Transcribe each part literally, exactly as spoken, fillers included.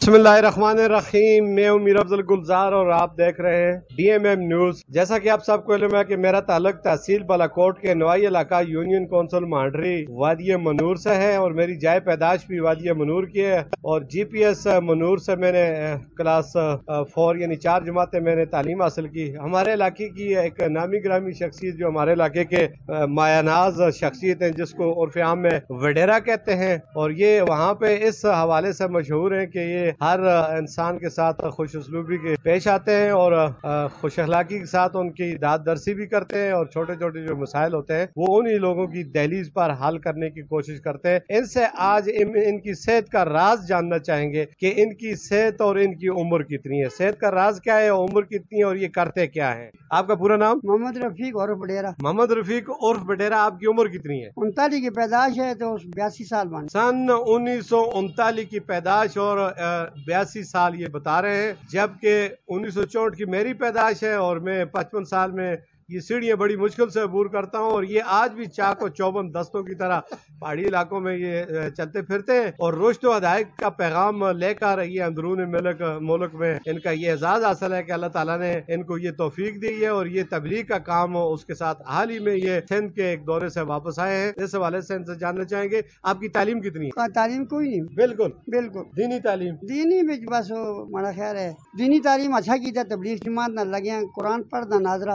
बिस्मिल्लाहिर्रहमानिर्रहीम। मैं हूं मीर अफजल गुलजार और आप देख रहे हैं डी एम एम न्यूज। जैसा कि आप सबको इल्म है कि मेरा ताल्लुक तहसील बालाकोट के नवाई इलाका यूनियन कौंसिल मांडरी वादी मanoor से है और मेरी जाए पैदाश भी वादी मanoor की है और जी पी एस मanoor से मैंने क्लास फोर यानी चार जमातें मैंने तालीम हासिल की। हमारे इलाके की एक नामी ग्रामी शख्सियत जो हमारे इलाके के मायानाज शख्सियत हैं जिसको उर्फ आम में वडेरा कहते हैं और ये वहाँ पे इस हवाले से मशहूर है कि ये हर इंसान के साथ खुश उसलूबी के पेश आते हैं और खुश अखलाकी के साथ उनकी दाद दरसी भी करते हैं और छोटे छोटे जो मसाइल होते हैं वो उन्हीं लोगों की दहलीज पर हल करने की कोशिश करते हैं। इनसे आज इन, इनकी सेहत का राज जानना चाहेंगे कि इनकी सेहत और इनकी उम्र कितनी है, सेहत का राज क्या है, उम्र कितनी है और ये करते क्या है। आपका पूरा नाम? मोहम्मद रफीक उर्फ बडेरा। मोहम्मद रफीक उर्फ बडेरा। आपकी उम्र कितनी है? उनतालीस की पैदाश है तो बयासी साल बन सन उन्नीस सौ उनतालीस की पैदाश और बयासी साल ये बता रहे हैं, जबकि उन्नीस सौ चौंठ की मेरी पैदाश है और मैं पचपन साल में ये सीढ़ियाँ बड़ी मुश्किल से अबूर करता हूँ और ये आज भी चाक और चौबन दस्तों की तरह पहाड़ी इलाकों में ये चलते फिरते हैं और रुश्द व हदायत का पैगाम लेकर ये अंदरून मुल्क मुल्क में इनका ये एजाज हासिल है कि अल्लाह ताला ने इनको ये तौफीक दी है और ये तबलीग का काम उसके साथ हाल ही में ये सिंध के एक दौरे से वापस आए हैं। इस हवाले से इनसे जानना चाहेंगे आपकी तालीम कितनी है? तालीम कोई नहीं। बिल्कुल बिल्कुल दीनी तालीम। दीनी में बस मारा ख्याल है दीनी तालीम अच्छा की था, तबलीग जमात ना लगे, कुरान पढ़ना नाजरा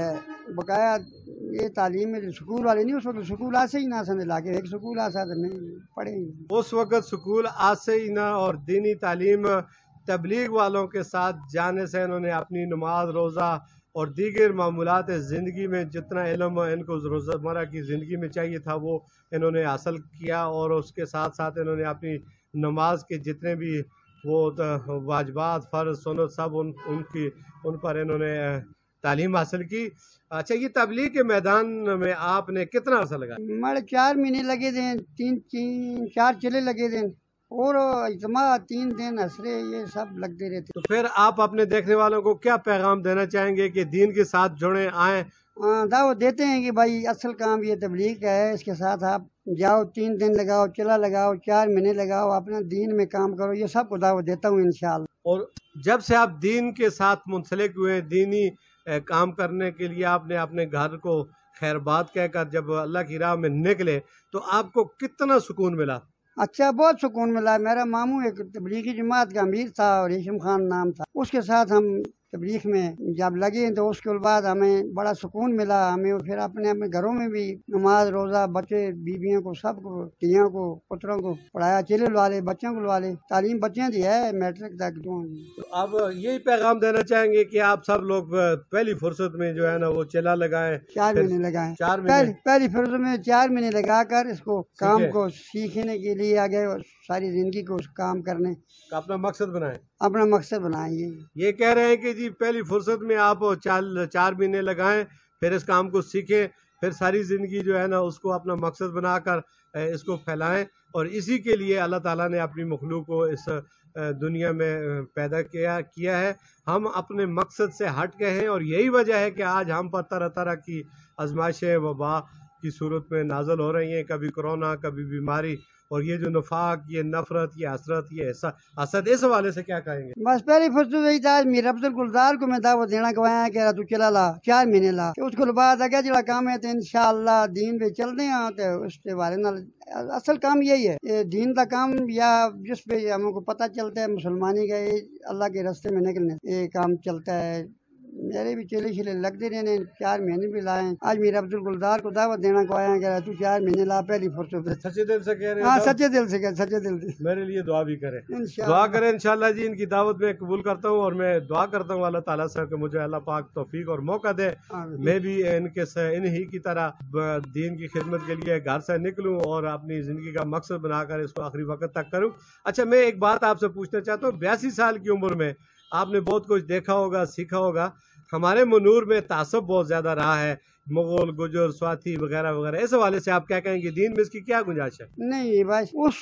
बकाया ये तालीम में स्कूल वाले नहीं, उस वक्त स्कूल आसे ही ना सन लाके एक स्कूल आसा तो नहीं पढ़े उस वक्त स्कूल आसे ही ना और दीनी तालीम तबलीग वालों के साथ जाने से इन्होंने अपनी नमाज रोज़ा और दीगर मामूलात ज़िंदगी में जितना इल्म इनको रोज़मर्रा की ज़िंदगी में चाहिए था वो इन्होंने हासिल किया और उसके साथ साथ इन्होंने अपनी नमाज के जितने भी वो वाजिबात फ़र्ज सुन्नत सब उन उनकी उन पर इन्होंने तालीम हासिल की। अच्छा, ये तबलीग के मैदान में आपने कितना अर्सा लगा? हमारे चार महीने लगे थे, तीन तीन चार चले लगे थे और इज्तिमा तीन दिन असरे ये सब लगते रहते। तो फिर आप अपने देखने वालों को क्या पैगाम देना चाहेंगे कि दीन के साथ जुड़े आए? दावत देते हैं कि भाई असल काम ये तबलीग का है, इसके साथ आप जाओ, तीन दिन लगाओ, चला लगाओ, चार महीने लगाओ, अपना दीन में काम करो, ये सब को दावत देता हूँ इंशाअल्लाह। और जब से आप दीन के साथ मुंसलिक हुए, दीनी काम करने के लिए आपने अपने घर को खैरबाद कहकर जब अल्लाह की राह में निकले तो आपको कितना सुकून मिला? अच्छा, बहुत सुकून मिला। मेरा मामू एक तबलीगी जमात का अमीर था और रेशम खान नाम था, उसके साथ हम तबलीग में जब लगे तो उसके बाद हमें बड़ा सुकून मिला। हमें फिर अपने अपने घरों में भी नमाज रोज़ा, बच्चे बीवियों को, सबको, तियों को, पुत्रों को पढ़ाया, चेले वाले बच्चों को वाले तालीम बच्चियाँ दी है मैट्रिक तक। तो अब यही पैगाम देना चाहेंगे कि आप सब लोग पहली फुर्सत में जो है ना वो चला लगाएं, चार महीने लगाएं, चार महीने पहली फुर्सत में चार महीने लगा कर इसको काम को सीखने के लिए आगे सारी जिंदगी को काम करने का अपना मकसद बनाएं, अपना मकसद बनाएंगे। ये कह रहे हैं कि जी पहली फुर्सत में आप चार चार महीने लगाएं, फिर इस काम को सीखें, फिर सारी ज़िंदगी जो है ना उसको अपना मकसद बनाकर इसको फैलाएं और इसी के लिए अल्लाह ताला ने अपनी मखलूक को इस दुनिया में पैदा किया किया है। हम अपने मकसद से हट गए हैं और यही वजह है कि आज हम पर तरह तरह की आजमाइशें वबा की सूरत में नाजल हो रही हैं, कभी कोरोना, कभी बीमारी और ये जो नफाक, ये नफरत, ये हसरत, ये ऐसा असद, इस हवाले से क्या कहेंगे? बस पहली फुर्सत यही था, मीर अफजल गुलजार को मैं दावत देना गवाया कि तू चला ला चार महीने ला, उसके बाद अगर जरा काम है तो इंशाअल्लाह दीन पे चलते हैं तो उसके बारे में असल काम यही है, ये दीन का काम या जिस पे हमको पता चलता है मुसलमानी का, ये अल्लाह के रास्ते में निकलने ये काम चलता है। मेरे भी चले छिले लगते रहने, चार महीने भी लाए। आज मीर अब्दुल गुलजार को दावत देना को आया कि तू चार महीने ला पहली फुर्सत। सच्चे दिल से कह रहे हैं? हाँ, सच्चे दिल से, सच्चे दिल से। मेरे लिए दुआ भी करें, दुआ करें इंशाल्लाह जी। इनकी दावत में कबूल करता हूँ और मैं दुआ करता हूँ अल्लाह ताला से कि मुझे अल्लाह पाक तौफीक और मौका दे, मैं भी इनके से इन्हीं की तरह दीन की खिदमत के लिए घर से निकलूँ और अपनी ज़िंदगी का मकसद बनाकर इसको आखिरी वक्त तक करूँ। अच्छा, मैं एक बात आपसे पूछना चाहता हूँ, बयासी साल की उम्र में आपने बहुत कुछ देखा होगा, सीखा होगा। हमारे मanoor में तासब बहुत ज़्यादा रहा है, मुगल, गुजर, स्वाति वगैरह वगैरह, इस हवाले से आप क्या कहेंगे? दीन में इसकी क्या गुंजाइश है? नहीं, बस उस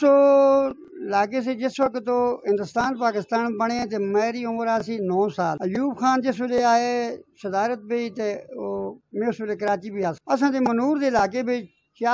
इलाके से जिस वक्त तो हिंदुस्तान पाकिस्तान बने थे, मेरी उम्र आसी नौ साल। अयूब खान जिस वे आए सदारत पे थे, मैं उस वे कराची भी आ असा मanoor के इलाके में चार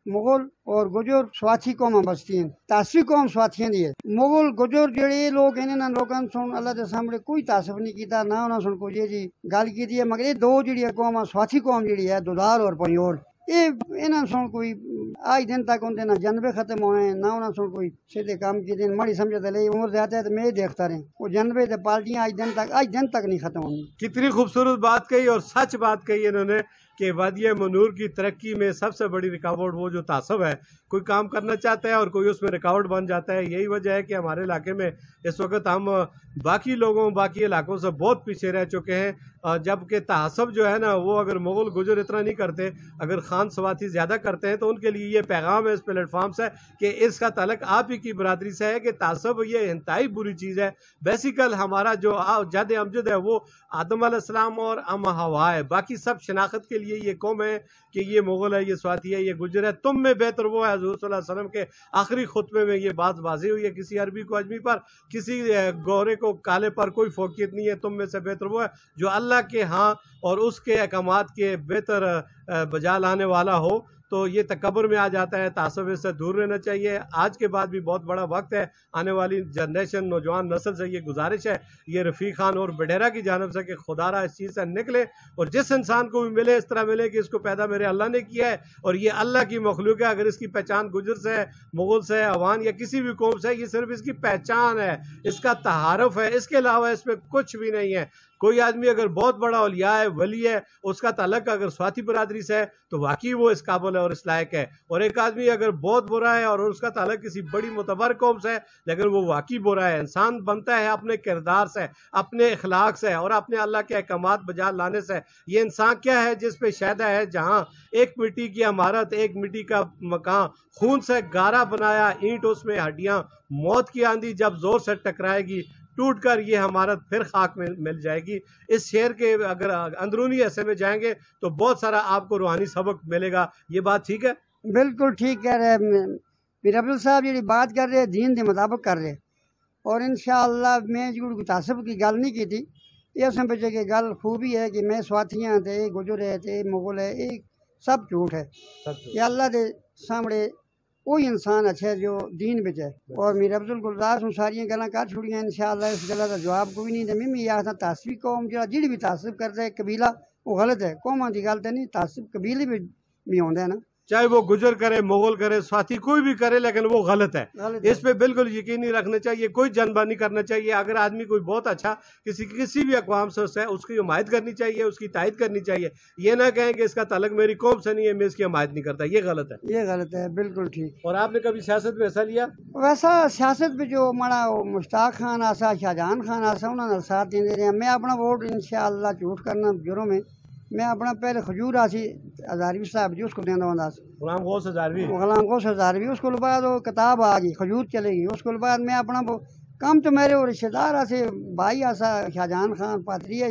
مغل اور گجر سواتھی قوم بستی ہیں، تاثری قوم سواتھیاں دی ہے۔ مغل گجر جڑے لوگ انہاں لوکاں سن اللہ دے سامنے کوئی تعصب نہیں کیتا، نہ انہاں سن کوئی جی گل کیتی ہے، مگر یہ دو جڑی قوم سواتھی قوم جڑی ہے دودار اور پنیور، یہ انہاں سن کوئی آج دن تک ان نہ جنبے ختم ہوئے نہ انہاں سن کوئی سیدھے کام کیتے ہیں۔ مڑی سمجھتے لے عمر زیادہ ہے تو میں دیکھتا رہے وہ جنبے تے پارٹیاں آج دن تک آج دن تک نہیں ختم ہونی۔ کتنی خوبصورت بات کہی اور سچ بات کہی انہوں نے کہ وادی منور کی ترقی میں سب سے بڑی رکاوٹ وہ جو تعصب ہے، کوئی کام کرنا چاہتا ہے اور کوئی اس میں رکاوٹ بن جاتا ہے۔ یہی وجہ ہے کہ ہمارے علاقے میں اس وقت ہم باقی لوگوں باقی علاقوں سے بہت پیچھے رہ چکے ہیں، جبکہ تعصب جو ہے نا وہ اگر مغل گجر اتنا نہیں کرتے، اگر خان سواتی زیادہ کرتے ہیں تو ان کے لیے یہ پیغام ہے اس پلیٹ فارم سے کہ اس کا تعلق آپ ہی کی برادری سے ہے کہ تعصب یہ انتہائی بری چیز ہے۔ بیسیکل ہمارا جو جد امجد ہے وہ آدم علیہ السلام اور ام حوا ہے، باقی سب شناخت کے لیے یہ قوم ہے کہ یہ مغل ہے، یہ سواتی ہے، یہ گجر ہے۔ تم میں بہتر وہ ہے، حضور صلی اللہ علیہ وسلم کے آخری خطبے میں یہ بات واضح ہوئی ہے، کسی عربی کو اجمی پر، کسی گورے کو کالے پر کوئی فوقیت نہیں ہے۔ تم میں سے بہتر وہ ہے جو اللہ کے ہاں اور اس کے احکامات کے بہتر بجا لانے والا ہو۔ تو یہ تکبر میں آ جاتا ہے، تعصب سے دور رہنا چاہیے۔ آج کے بعد بھی بہت بڑا وقت ہے، آنے والی جنریشن نوجوان نسل سے یہ گزارش ہے، یہ رفیق خان اور بڈیرا کی جانب سے کہ خدا را اس چیز سے نکلے اور جس انسان کو بھی ملے اس طرح ملے کہ اس کو پیدا میرے اللہ نے کیا ہے اور یہ اللہ کی مخلوق ہے۔ اگر اس کی پہچان گجر سے ہے، مغل سے ہے، عوان یا کسی بھی قوم سے ہے، یہ صرف اس کی پہچان ہے، اس کا تعارف ہے، اس کے علاوہ اس میں کچھ بھی نہیں ہے۔ کوئی آدمی اگر بہت بڑا اولیاء ہے، ولی ہے، اس کا تعلق اگر سواتی برادری سے ہے تو واقعی وہ اس قابل ہے اور اس لائق ہے، اور ایک آدمی اگر بہت برا ہے اور اس کا تعلق کسی بڑی معتبر قوم سے ہے لیکن وہ واقعی برا ہے۔ انسان بنتا ہے اپنے کردار سے، اپنے اخلاق سے اور اپنے اللہ کے احکامات بجا لانے سے۔ یہ انسان کیا ہے جس پہ شہدا ہے، جہاں ایک مٹی کی عمارت، ایک مٹی کا مکان، خون سے گارا بنایا، اینٹ اس میں ہڈیاں، موت کی آندھی جب زور سے ٹکرائے گی ٹوٹ کر یہ عمارت پھر خاک میں مل جائے گی۔ اس شعر کے اگر اندرونی حصے میں جائیں گے تو بہت سارا آپ کو روحانی سبق ملے گا۔ یہ بات ٹھیک ہے؟ بالکل ٹھیک کہہ رہے میر عبدل صاحب، یہ بات کر رہے دین کے مطابق کر رہے، اور انشاءاللہ میں جو تعصب کی گل نہیں کی تھی، یہ سمجھے کہ گل خوبی ہے کہ میں سواتھیاں تے گجر ہے تے مغل ہے، یہ سب جھوٹ ہے۔ یہ اللہ دے سامنے کوئی انسان اچھا ہے جو دین بچ ہے، اور میر عبدل گلزار سن ساری گلاں کر چھڑیاں، انشاءاللہ اس گلا کا جواب کوئی نہیں۔ میں بھی یہ آخنا تعصبی قوم جہاں جہی بھی تعصب کرتا ہے قبیلہ وہ غلط ہے، قوماں دی گل تے نہیں، تعصب قبیلے بھی بھی آندا ہے نا، چاہے وہ گجر کرے، مغل کرے، سواتی کوئی بھی کرے، لیکن وہ غلط ہے۔ اس پہ بالکل یقینی رکھنا چاہیے، کوئی جنبہ نہیں کرنا چاہیے۔ اگر آدمی کوئی بہت اچھا کسی کسی بھی اقوام سے ہے اس کی حمایت کرنی چاہیے، اس کی تائید کرنی چاہیے۔ یہ نہ کہیں کہ اس کا تعلق میری قوم سے نہیں ہے، میں اس کی حمایت نہیں کرتا، یہ غلط ہے، یہ غلط ہے، بالکل ٹھیک۔ اور آپ نے کبھی سیاست میں حصہ لیا؟ ویسا سیاست میں جو مڑا مشتاق خان آسا، شاہجہان خان آسا، انہوں نے ساتھ دے رہے ہیں۔ میں اپنا ووٹ انشاءاللہ جھوٹ کرنا جرم ہے، میں اپنا پہلے خجور آسی ہزاروی صاحب جی اس کو دینا ہوں، غلام غوث ہزاروی، غلام غوث ہزاروی، اس کو بعد وہ کتاب آ گئی خجور چلے گی، اس کو بعد میں اپنا کام تو میرے وہ رشتہ دار آسے بھائی آسا شاہجہان خان پاتری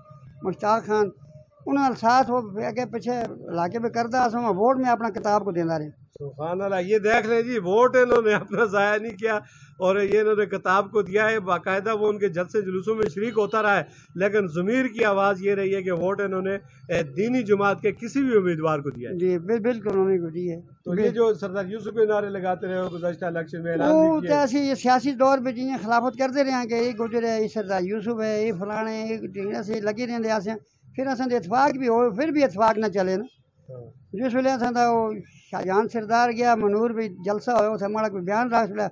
مشتاق خان، انہوں نے ساتھ وہ اگے پیچھے علاقے پہ کرتا آسا، میں ووٹ میں اپنا کتاب کو دینا رہے۔ سبحان اللہ، یہ دیکھ لیں جی، ووٹ انہوں نے اپنا ضائع نہیں کیا اور یہ انہوں نے کتاب کو دیا ہے، باقاعدہ وہ ان کے جلسے جلوسوں میں شریک ہوتا رہا ہے، لیکن ضمیر کی آواز یہ رہی ہے کہ ووٹ انہوں نے دینی جماعت کے کسی بھی امیدوار کو دیا ہے۔ جی بالکل انہوں نے کو دی ہے۔ تو یہ جو سردار یوسف کے نعرے لگاتے رہے گزشتہ الیکشن میں اعلان وہ بھی کیا، ایسی یہ سیاسی دور پہ جنہیں خلافت کرتے رہے ہیں کہ یہ گجر ہے، یہ سردار یوسف ہے، یہ فلانے، یہ سے لگے رہتے ہیں، پھر اصل اتفاق بھی ہو، پھر بھی اتفاق نہ چلے نا۔ جس ویلے اصل وہ شاہجہان سردار گیا منور بھی جلسہ ہوا اتنے ماڑا کوئی بیان رکھ لیا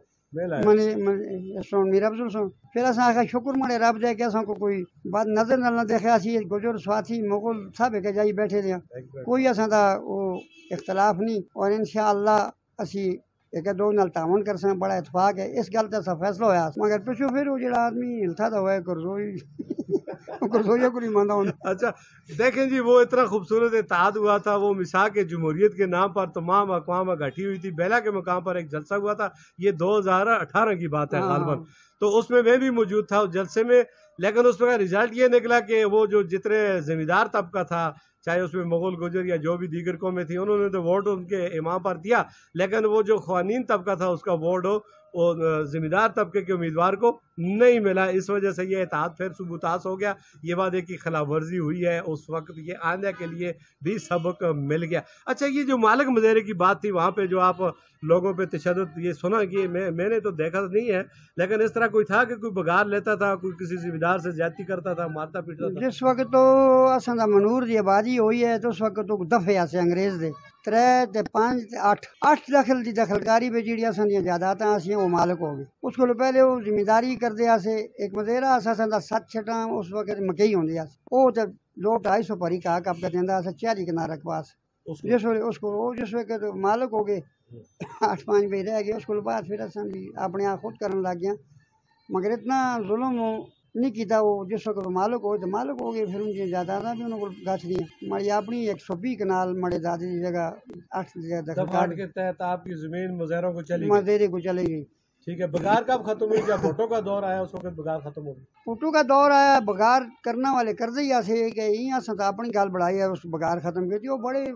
سن میر عبدل سن، پھر اصل آخیا شکر مڑے رب دے کہ اصل کو کوئی بات نظر نہ دیکھا، اسی گجر سواتی مغل سب ایک جائی بیٹھے دیا، کوئی اصل کا وہ اختلاف نہیں، اور انشاءاللہ اسی ایک دو نال تعاون کر سکیں، بڑا اتفاق ہے۔ اس گل تے فیصلہ ہوا، مگر پچھو پھر وہ جڑا آدمی ہلتا تو ہوا کرزوئی کرزوئی کو نہیں مانتا ہوں۔ اچھا دیکھیں جی، وہ اتنا خوبصورت اتحاد ہوا تھا، وہ مساق جمہوریت کے نام پر تمام اقوام اکٹھی ہوئی تھی، بیلا کے مقام پر ایک جلسہ ہوا تھا، یہ دو ہزار اٹھارہ کی بات ہے غالباً، تو اس میں میں بھی موجود تھا اس جلسے میں، لیکن اس میں رزلٹ یہ نکلا کہ وہ جو جتنے زمیندار طبقہ تھا، چاہے اس میں مغل گجر یا جو بھی دیگر قومیں تھیں، انہوں نے تو ووٹ ان کے امام پر دیا، لیکن وہ جو خوانین طبقہ تھا اس کا ووٹ وہ زمیندار طبقے کے امیدوار کو نہیں ملا، اس وجہ سے یہ اتحاد پھر ثبوتاس ہو گیا، یہ وعدے کی خلاف ورزی ہوئی ہے، اس وقت یہ آنے کے لیے بھی سبق مل گیا۔ اچھا یہ جو مالک مظاہرے کی بات تھی وہاں پہ جو آپ لوگوں پہ تشدد یہ سنا کہ میں میں نے تو دیکھا نہیں ہے، لیکن اس طرح کوئی تھا کہ کوئی بگار لیتا تھا، کوئی کسی ذمہ دار سے زیادتی کرتا تھا، مارتا پیٹتا تھا؟ جس وقت تو اصل منور دی آبادی ہوئی ہے تو اس وقت تو دفعے آسے انگریز دے ترے تے پانچ تے اٹھ اٹھ دخل دی دخلکاری پہ جیڑی اساں دی جائیداداں اسیاں وہ مالک ہو گئے۔ اس کو پہلے وہ ذمہ داری کردے آسے ایک مزیرا اساں دا سات چھٹاں اس وقت مکئی ہوندی آس او تے لوگ ڈھائی سو پری کا کپ کا دیندا اسا چالی کنار رقباس جس وقت اس کو وہ جس وقت مالک ہو گئے آٹھ پانچ بھائی رہ گئے، اس کو بعد پھر اساں بھی اپنے آپ خود کرن لگ گیا، مگر اتنا ظلم نہیں کیتا وہ جس وقت مالک ہوئے تو مالک ہو گئے، پھر ان کی جائیداداں بھی انہوں کو گچھ دیا۔ مڑی اپنی ایک سو بیس کنال مڑے دادی کی جگہ آٹھ جگہ دفعات کے تحت آپ کی زمین مظاہروں کو چلی گئی، مزیرے کو چلے گئی۔ ٹھیک ہے، بگار کب ختم ہوئی؟ جب بھٹو کا دور آیا اس وقت بگار ختم ہو گئی؟ پوٹو کا دور آیا، بگار کرنا والے کردے ہی ایسے کہ یہاں سے اپنی گل بڑھائی ہے، اس بگار ختم کی تھی۔ وہ بڑے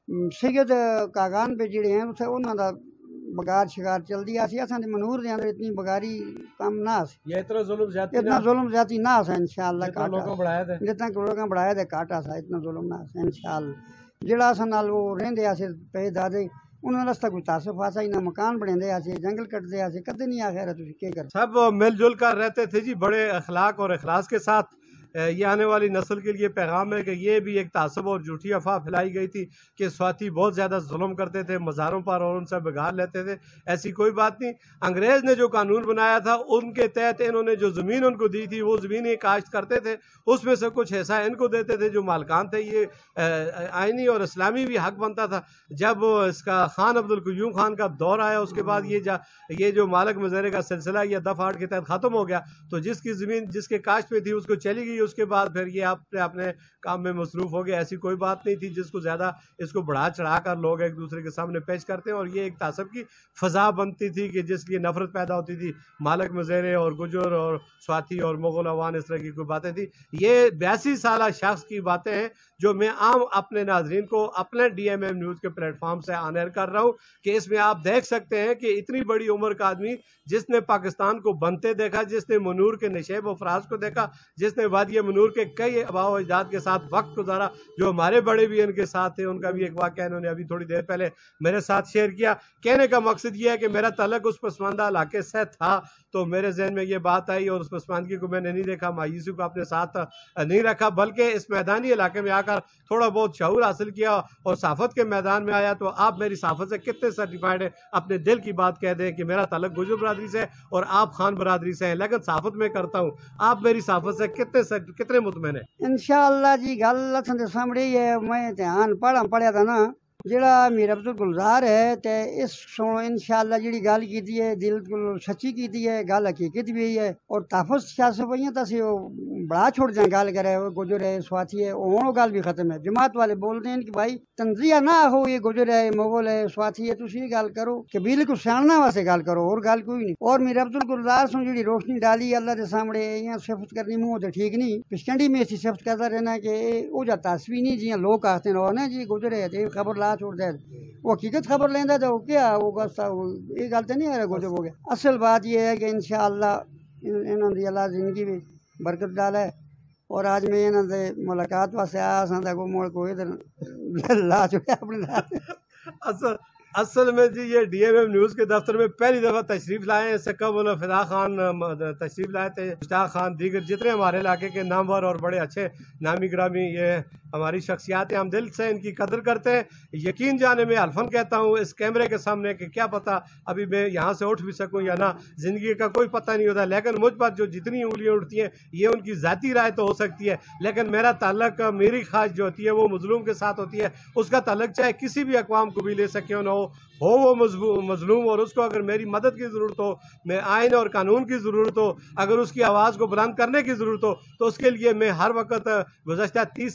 سید کاغان پہ جڑے ہیں انہوں کا بگار شکار چل دی آسی، اساں دے منور دے اندر اتنی بگاری کم نہ سی، یہ اتنا ظلم زیادتی اتنا ظلم زیادتی نہ سا انشاءاللہ، جتنا لوگوں بڑھایا تھے جتنا لوگاں بڑھایا تے کاٹا سا، اتنا ظلم نہ سا انشاءاللہ۔ جڑا اساں نال وہ رہندے آسے پے دادے انہوں نے رستہ کوئی تعصب آسا ہی نہ، مکان بڑھیندے آسے، جنگل کٹدے آسے، کدے نہیں آخر تسی کیا کر سب مل جل کر رہتے تھے جی، بڑے اخلاق اور اخلاص کے ساتھ۔ یہ آنے والی نسل کے لیے پیغام ہے کہ یہ بھی ایک تعصب اور جھوٹی افواہ پھیلائی گئی تھی کہ سواتی بہت زیادہ ظلم کرتے تھے مزاروں پر اور ان سے بگار لیتے تھے، ایسی کوئی بات نہیں۔ انگریز نے جو قانون بنایا تھا ان کے تحت انہوں نے جو زمین ان کو دی تھی وہ زمینیں کاشت کرتے تھے، اس میں سے کچھ حصہ ان کو دیتے تھے جو مالکان تھے۔ یہ آئینی اور اسلامی بھی حق بنتا تھا۔ جب اس کا خان عبد القیوم خان کا دور آیا اس کے بعد یہ جا یہ جو مالک مظاہرے کا سلسلہ یہ دفعہ آٹھ کے تحت ختم ہو گیا، تو جس کی زمین جس کے کاشت پہ تھی اس کو چلی گئی، اس کے بعد پھر یہ اپنے اپنے کام میں مصروف ہو گئے۔ ایسی کوئی بات نہیں تھی جس کو زیادہ اس کو بڑھا چڑھا کر لوگ ایک دوسرے کے سامنے پیش کرتے ہیں، اور یہ ایک تعصب کی فضا بنتی تھی کہ جس کی نفرت پیدا ہوتی تھی۔ مالک مظاہرے اور گجر اور سواتی اور مغل عوان اس طرح کی کوئی باتیں تھی۔ یہ بیاسی سالہ شخص کی باتیں ہیں جو میں عام اپنے ناظرین کو اپنے ڈی ایم ایم نیوز کے پلیٹ فارم سے آن ایئر کر رہا ہوں کہ اس میں آپ دیکھ سکتے ہیں کہ اتنی بڑی عمر کا آدمی جس نے پاکستان کو بنتے دیکھا، جس نے منور کے نشیب و فراز کو دیکھا، جس نے وادی منور کے کئی آباء و اجداد کے ساتھ وقت گزارا، جو ہمارے بڑے بھی ان کے ساتھ تھے، ان کا بھی ایک واقعہ انہوں نے ابھی تھوڑی دیر پہلے میرے ساتھ شیئر کیا۔ کہنے کا مقصد یہ ہے کہ میرا تعلق اس پسماندہ علاقے سے تھا تو میرے ذہن میں یہ بات آئی، اور اس پسماندگی کو میں نے نہیں دیکھا، مایوسی کو اپنے ساتھ نہیں رکھا، بلکہ اس میدانی علاقے میں آ کر تھوڑا بہت شعور حاصل کیا اور صحافت کے میدان میں آیا۔ تو آپ میری صحافت سے کتنے سرٹیفائڈ ہیں؟ اپنے دل کی بات کہہ دیں کہ میرا تعلق گجر برادری سے اور آپ خان برادری سے ہیں، لیکن صحافت میں کرتا ہوں۔ آپ میری صحافت سے کتنے کتنے مطمئن ہیں؟ انشاءاللہ جی گل اساں دے سامنے ہی ہے، میں دھیان پڑھا پڑھیا تھا نا جڑا میر عبد الگلزار ہے تے اس سو انشاءاللہ جڑی گل کیتی ہے دل کو سچی کیتی ہے، گل حقیقت بھی ہے، اور تحفظ سیاست پہ تسی بڑا چھوڑ جائیں گل کرے گجر ہے سواتی ہے، وہ گل بھی ختم ہے۔ جماعت والے بولتے ہیں کہ بھائی تنزیہ نہ ہو، یہ گجر ہے مغل ہے سواتی ہے، تسی یہ گل کرو کہ بیل کو سیاڑنا واسطے گل کرو، اور گل کوئی نہیں۔ اور میر عبد الگلزار سو جڑی روشنی ڈالی اللہ دے سامنے، یہ صفت کرنی منہ تے ٹھیک نہیں، پچھکنڈی میں ایسی صفت کرتا رہنا کہ وہ جا تاسوی نہیں جی لوگ آختے ہیں نا جی گجر ہے تے خبر لا چھوڑ دے، وہ حقیقت خبر لینا تو کیا وہ گستا یہ گل تو نہیں ہے گجر ہو گیا۔ اصل بات یہ ہے کہ انشاءاللہ انہوں دی اللہ زندگی میں برکت ڈالے، اور آج میں انہوں نے ملاقات واسطے آیا سا تھا کوئی مڑ کو ادھر لا چکے اپنے ساتھ۔ اصل اصل میں جی یہ ڈی ایم ایم نیوز کے دفتر میں پہلی دفعہ تشریف لائے ہیں۔ اس سے قبل فدا خان تشریف لائے تھے، مشتاق خان، دیگر جتنے ہمارے علاقے کے نامور اور بڑے اچھے نامی گرامی یہ ہماری شخصیات ہیں، ہم دل سے ان کی قدر کرتے ہیں۔ یقین جانے میں الفن کہتا ہوں اس کیمرے کے سامنے کہ کیا پتہ ابھی میں یہاں سے اٹھ بھی سکوں یا نہ، زندگی کا کوئی پتہ نہیں ہوتا، لیکن مجھ پر جو جتنی انگلیاں اٹھتی ہیں یہ ان کی ذاتی رائے تو ہو سکتی ہے، لیکن میرا تعلق، میری خواہش جو ہوتی ہے وہ مظلوم کے ساتھ ہوتی ہے۔ اس کا تعلق چاہے کسی بھی اقوام کو بھی لے سکے ہو نہ ہو ہو وہ مظلوم، اور اس کو اگر میری مدد کی ضرورت ہو، میں آئین اور قانون کی ضرورت ہو، اگر اس کی آواز کو بلند کرنے کی ضرورت ہو تو اس کے لیے میں ہر وقت گزشتہ تیس سال سے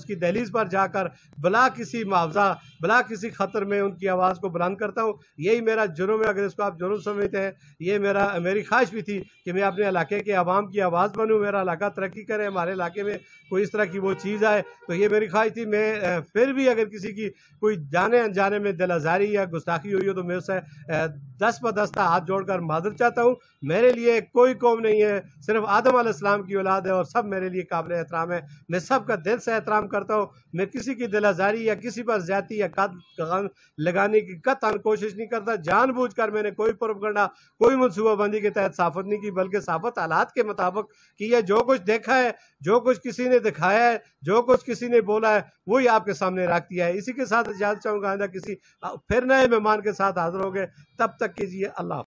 اس کی دہلیز پر جا کر بلا کسی معاوضہ بلا کسی خطر میں ان کی آواز کو بلند کرتا ہوں. یہی میرا جرم ہے، اگر اس کو آپ جرم سمجھتے ہیں. یہ میرا میری خواہش بھی تھی کہ میں اپنے علاقے کے عوام کی آواز بنوں، میرا علاقہ ترقی کرے، ہمارے علاقے میں کوئی اس طرح کی وہ چیز آئے. تو یہ میری خواہش تھی. میں پھر بھی اگر کسی کی کوئی جانے انجانے میں دل آزاری یا گستاخی ہوئی ہو تو میں اس سے دست بدستہ ہاتھ جوڑ کر معذرت چاہتا ہوں. میرے لیے کوئی قوم نہیں ہے، صرف آدم علیہ السلام کی اولاد ہے اور سب میرے لیے قابل احترام ہے. میں سب کا دل سے احترام کرتا ہوں. میں کسی کی دل آزاری یا کسی پر زیادتی یا قد لگانے کی قطعاً کوشش نہیں کرتا. جان بوجھ کر میں نے کوئی پروپیگنڈا کوئی منصوبہ بندی کے تحت صحافت نہیں کی، بلکہ صحافت حالات کے مطابق کی ہے. جو کچھ دیکھا ہے، جو کچھ کسی نے دکھایا ہے، جو کچھ کسی نے بولا ہے، وہی آپ کے سامنے رکھ دیا ہے. اسی کے ساتھ اجازت چاہوں گا آئندہ کسی پھر نئے مہمان کے ساتھ حاضر ہو گئے. تب تک کیجیے اللہ حافظ.